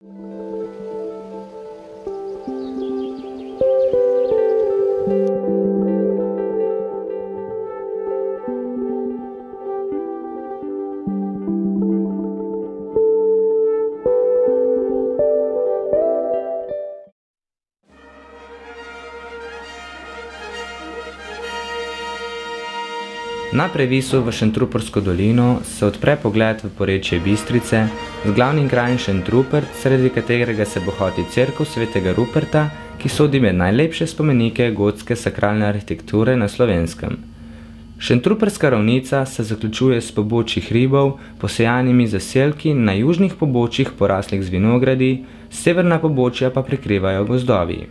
Na previsu v Šentrupertsko dolino se odpre pogled v porečje Bistrice z glavnim krajem Šentrupert, sredi katerega se bohoti cerkev svetega Ruperta, ki sodi med najlepše spomenike gotske sakralne arhitekture na Slovenskem. Šentrupertska ravnica se zaključuje s pobočji hribov, posejanimi zaselki, na južnih pobočjih poraslih z vinogradi, severna pobočja pa prekrivajo gozdovi.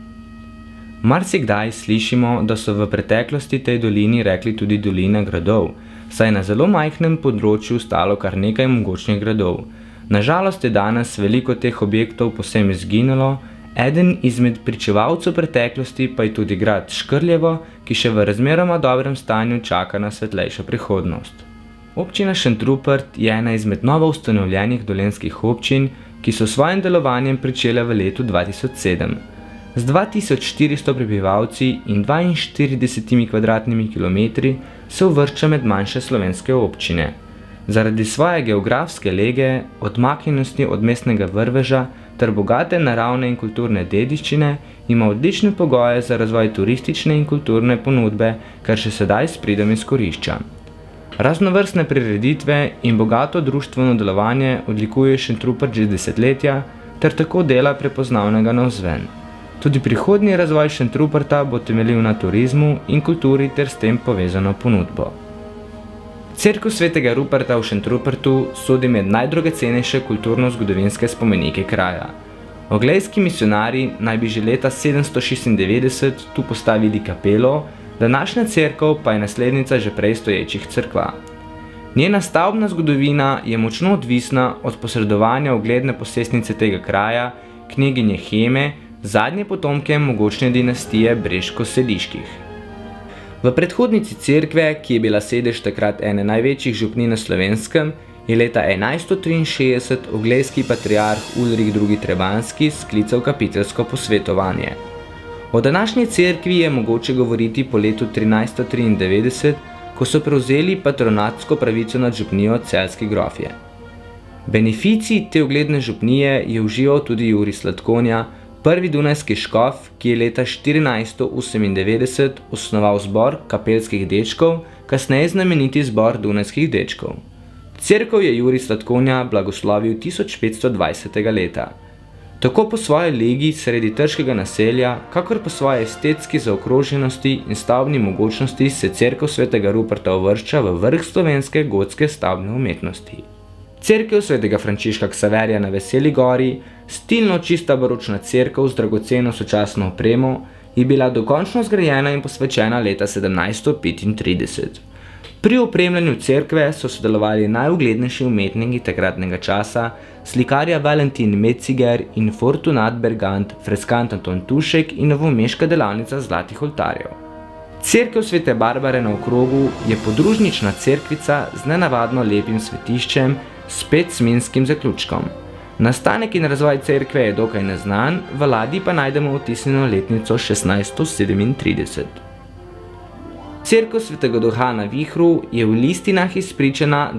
Marsikdaj slišimo, da so v preteklosti tej dolini rekli tudi dolina gradov, saj je na zelo majhnem področju stalo kar nekaj mogočnih gradov. Nažalost je danes veliko teh objektov povsem izginilo, eden izmed pričevalcev preteklosti pa je tudi grad Škrljevo, ki še v razmeroma dobrem stanju čaka na svetlejšo prihodnost. Občina Šentrupert je ena izmed novoustanovljenih dolenjskih občin, ki so s svojim delovanjem pričele v letu 2007. Z 2400 prebivalci in 42 kvadratnimi kilometri se uvršča med manjše slovenske občine. Zaradi svoje geografske lege, odmaknjenosti od mestnega vrveža ter bogate naravne in kulturne dediščine ima odlične pogoje za razvoj turistične in kulturne ponudbe, kar še sedaj s pridom izkorišča. Raznovrstne prireditve in bogato društveno delovanje odlikuje Šentrupert že desetletja ter tako dela prepoznavnega navzven. Tudi prihodnji razvoj Šentruperta bo temeljil na turizmu in kulturi ter s tem povezano ponudbo. Cerkev svetega Ruperta v Šentrupertu sodi med najdragocenejše kulturno-zgodovinske spomenike kraja. Oglejski misionarji naj bi že leta 796 tu postavili kapelo, današnja cerkev pa je naslednica že prej stoječih cerkva. Njena stavbna zgodovina je močno odvisna od posredovanja ugledne posestnice tega kraja, kneginje Heme, zadnje potomke mogočne dinastije Breško-Seliških. V predhodnici cerkve, ki je bila sedež takrat ene največjih župnij na Slovenskem, je leta 1163 oglejski patriarh Ulrih II. Trebanjski sklical kapiteljsko posvetovanje. O današnji cerkvi je mogoče govoriti po letu 1393, ko so prevzeli patronatsko pravico nad župnijo celjske grofje. Beneficij te ugledne župnije je užival tudi Jurij Slatkonja, prvi dunajski škof, ki je leta 1498 osnoval zbor kapelskih dečkov, kasneje znameniti zbor dunajskih dečkov. Cerkev je Jurij Slatkonja blagoslovil 1520. leta. Tako po svoji legi sredi trškega naselja, kakor po svoji estetski zaokroženosti in stavbni mogočnosti se cerkev svetega Ruperta uvršča v vrh slovenske gotske stavbne umetnosti. Cerkev svetega Frančiška Ksaverija na Veseli gori, stilno čista baročna cerkev z dragoceno sočasno opremo, je bila dokončno zgrajena in posvečena leta 1735. Pri opremljanju cerkve so sodelovali najuglednejši umetniki takratnega časa, slikarja Valentin Metziger in Fortunat Bergant, freskant Anton Tušek in novomeška delavnica zlatih oltarjev. Cerkev svete Barbare na Okrogu je podružnična cerkvica z nenavadno lepim svetiščem, spet s minskim zaključkom. Nastanek in razvoj cerkve je dokaj neznan, v ladji pa najdemo vtisnjeno letnico 1637. Cerkev svetega Duha na Vihru je v listinah izpričana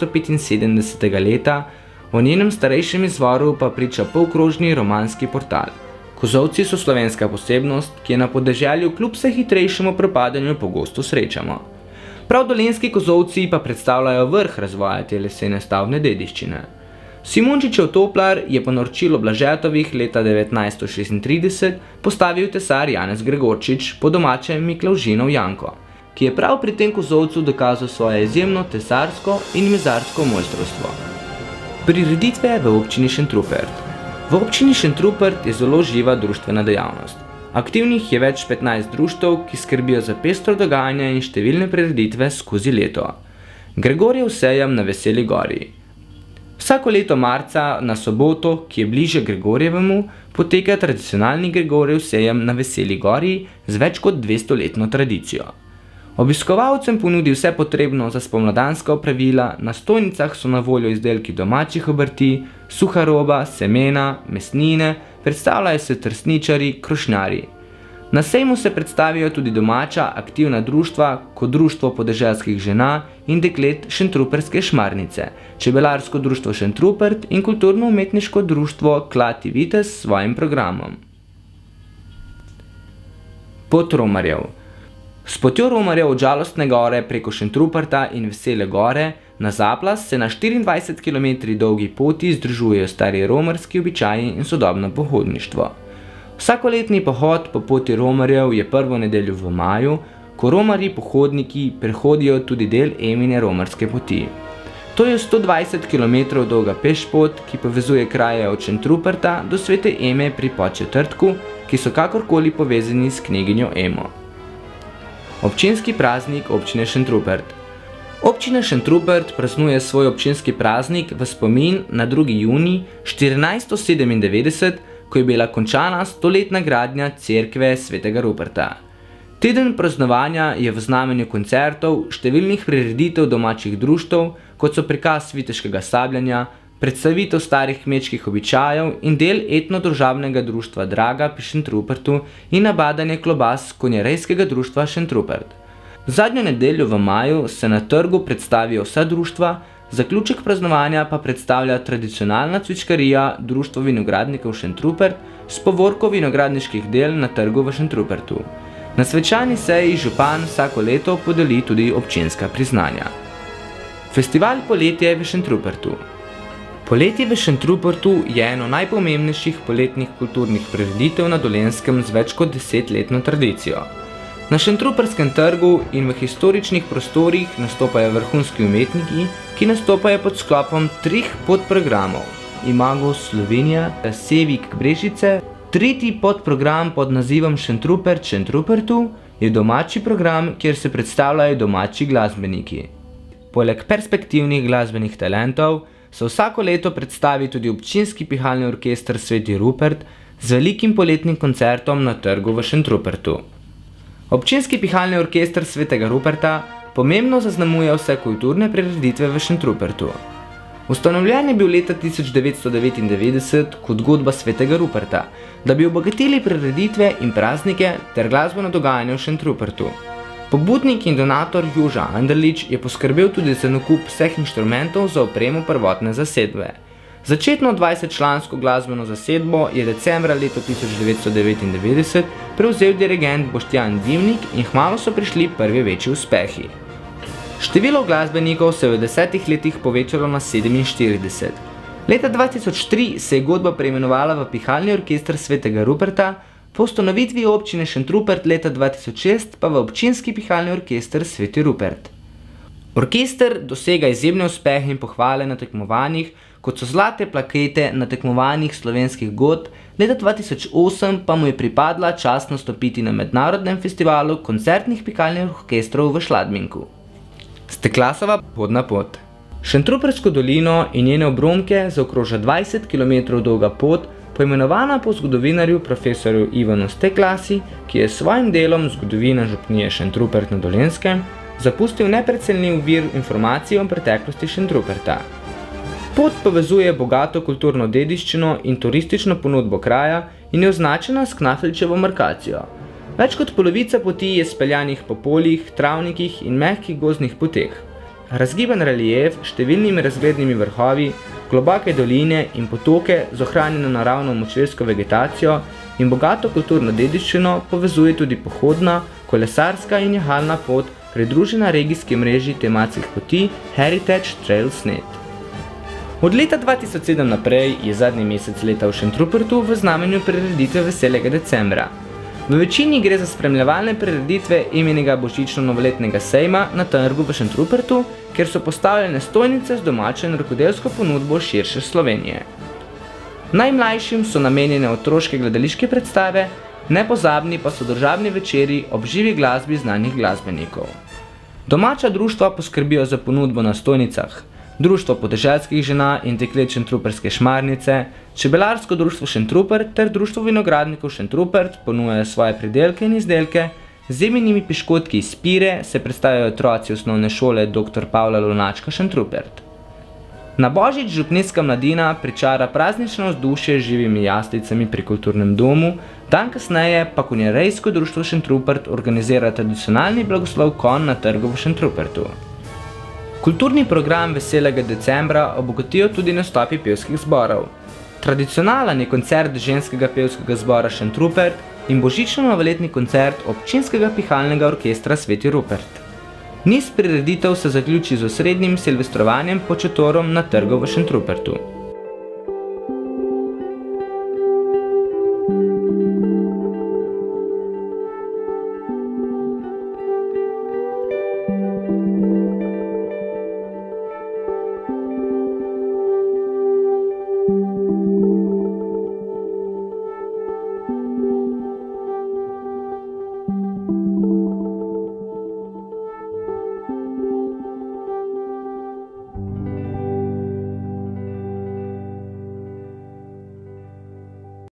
1275. leta, o njenem starejšem izvoru pa priča polkrožni romanski portal. Kozolci so slovenska posebnost, ki je na podeželju kljub vse hitrejšemu propadanju pogosto srečamo. Prav dolenjski kozolci pa predstavljajo vrh razvoja te lesene stavbne dediščine. Simončičev toplar je po naročilu Blažetovih leta 1936 postavil tesar Janez Gregorčič, po domače Miklavžinov Janko, ki je prav pri tem kozolcu dokazal svoje izjemno tesarsko in mizarsko mojstrovstvo. Prireditve v občini Šentrupert. V občini Šentrupert je zelo živa društvena dejavnost. Aktivnih je več 15 društev, ki skrbijo za pestro dogajanje in številne prireditve skozi leto. Gregorjev sejem na Veseli gori. Vsako leto marca na soboto, ki je bliže Gregorjevemu, poteka tradicionalni Gregorjev sejem na Veseli gori z več kot 200-letno tradicijo. Obiskovalcem ponudi vse potrebno za spomladanska opravila, na stojnicah so na voljo izdelki domačih obrti, suha roba, semena, mesnine, predstavljajo se trsničarji, krošnjarji. Na sejmu se predstavijo tudi domača aktivna društva, kot Društvo podeželskih žena in deklet Šentrupertske šmarnice, Čebelarsko društvo Šentrupert in kulturno-umetniško društvo Klati Vitez s svojim programom. Pot romarjev. S potjo romarjev od Žalostne gore preko Šentruperta in Vesele gore na Zaplas se na 24 km dolgi poti združujejo stari romarski običaji in sodobno pohodništvo. Vsakoletni pohod po poti romarjev je prvo nedeljo v maju, ko romarji pohodniki prehodijo tudi del Emine romarske poti. To je 120 km dolga pešpot, ki povezuje kraje od Šentruperta do Svete Eme pri Podčetrtku, ki so kakorkoli povezani s kneginjo Emo. Občinski praznik občine Šentrupert. Občina Šentrupert praznuje svoj občinski praznik v spomin na 2. junij 1497, ko je bila končana stoletna gradnja cerkve Svetega Ruperta. Teden praznovanja je v znamenju koncertov, številnih prireditev domačih društev, kot so prikaz viteškega sabljanja, predstavitev starih kmečkih običajev in del etno-družabnega društva Draga pri Šentrupertu in nabadanje klobas konjerejskega društva Šentrupert. Zadnjo nedeljo v maju se na trgu predstavijo vsa društva, zaključek praznovanja pa predstavlja tradicionalna cvičkarija Društvo vinogradnikov Šentrupert s povorko vinogradniških del na trgu v Šentrupertu. Na svečani seji župan vsako leto podeli tudi občinska priznanja. Festival Poletje v Šentrupertu. Poletje v Šentrupertu je eno najpomembnejših poletnih kulturnih prireditev na Dolenjskem z več kot 10-letno tradicijo. Na Šentrupertskem trgu in v historičnih prostorih nastopajo vrhunski umetniki, ki nastopajo pod sklopom 3 podprogramov: Imago Slovenija, Sevik Brežice. Tretji podprogram pod nazivom Šentrupert Šentrupertu je domači program, kjer se predstavljajo domači glasbeniki. Poleg perspektivnih glasbenih talentov se vsako leto predstavi tudi občinski pihalni orkester Sveti Rupert z velikim poletnim koncertom na trgu v Šentrupertu. Občinski pihalni orkester Svetega Ruperta pomembno zaznamuje vse kulturne prireditve v Šentrupertu. Ustanovljen je bil leta 1999 kot godba Svetega Ruperta, da bi obogatili prireditve in praznike ter glasbeno dogajanje v Šentrupertu. Pobudnik in donator Joža Anderlič je poskrbel tudi za nakup vseh inštrumentov za opremo prvotne zasedbe. Začetno 20-člansko glasbeno zasedbo je decembra leta 1999 prevzel dirigent Boštjan Dimnik in kmalu so prišli prvi večji uspehi. Število glasbenikov se je v 10 letih povečalo na 47. Leta 2003 se je godba preimenovala v Pihalni orkester Svetega Ruperta, po ustanovitvi občine Šentrupert leta 2006 pa v občinski pihalni orkester Sveti Rupert. Orkester dosega izjemne uspehe in pohvale na tekmovanjih, kot so zlate plakete na tekmovanjih slovenskih godb, leta 2008 pa mu je pripadla čast nastopiti na mednarodnem festivalu koncertnih pihalnih orkestrov v Šladminku. Steklasova podna pot. Šentrupertsko dolino in njene obronke zaokroža 20 km dolga pot, poimenovana po zgodovinarju profesorju Ivanu Steklasi, ki je s svojim delom Zgodovina župnije Šentrupert na Dolenjskem zapustil neprecenljiv vir informacij o preteklosti Šentruperta. Pot povezuje bogato kulturno dediščino in turistično ponudbo kraja in je označena s Knafelčevo markacijo. Več kot polovica poti je speljanih po poljih, travnikih in mehkih gozdnih poteh. Razgiban relief s številnimi razglednimi vrhovi, globake doline in potoke z ohranjeno naravno močvirsko vegetacijo in bogato kulturno dediščino povezuje tudi pohodna, kolesarska in jahalna pot, pridružena regijski mreži tematskih poti Heritage Trails Net. Od leta 2007 naprej je zadnji mesec leta v Šentrupertu v znamenju prireditve Veselega decembra. V večini gre za spremljevalne prireditve imenega božično-novoletnega sejma na trgu v Šentrupertu, kjer so postavljene stojnice z domačo in rokodelsko ponudbo širše Slovenije. Najmlajšim so namenjene otroške gledališke predstave, nepozabni pa so družabni večeri ob živi glasbi znanih glasbenikov. Domača društva poskrbijo za ponudbo na stojnicah. Društvo podeželskih žena in deklet Šentrupertske šmarnice, Čebelarsko društvo Šentrupert ter Društvo vinogradnikov Šentrupert ponujajo svoje pridelke in izdelke, Z Zeminimi piškotki iz Pire se predstavljajo otroci osnovne šole dr. Pavla Lunačka Šentrupert. Na Božič župnijska mladina pričara praznično vzdušje z živimi jaslicami pri kulturnem domu, dan kasneje pa konjerejsko društvo Šentrupert organizira tradicionalni blagoslov konj na trgu v Šentrupertu. Kulturni program Veselega decembra obogatijo tudi nastopi pevskih zborov. Tradicionalen je koncert ženskega pevskega zbora Šentrupert in božično-novoletni koncert občinskega pihalnega orkestra Sveti Rupert. Niz prireditev se zaključi z osrednjim silvestrovanjem početorom na trgu v Šentrupertu.